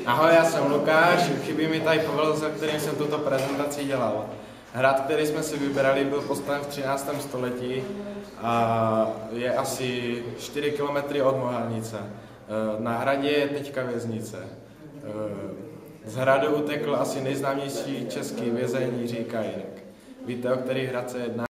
Ahoj, já jsem Lukáš, chybí mi tady Pavel, za kterým jsem tuto prezentaci dělal. Hrad, který jsme si vybrali, byl postaven v 13. století a je asi 4 km od Mohelnice. Na hradě je teďka věznice. Z hradu utekl asi nejznámější český vězeň Jiří Kajínek. Víte, o který hrad se jedná?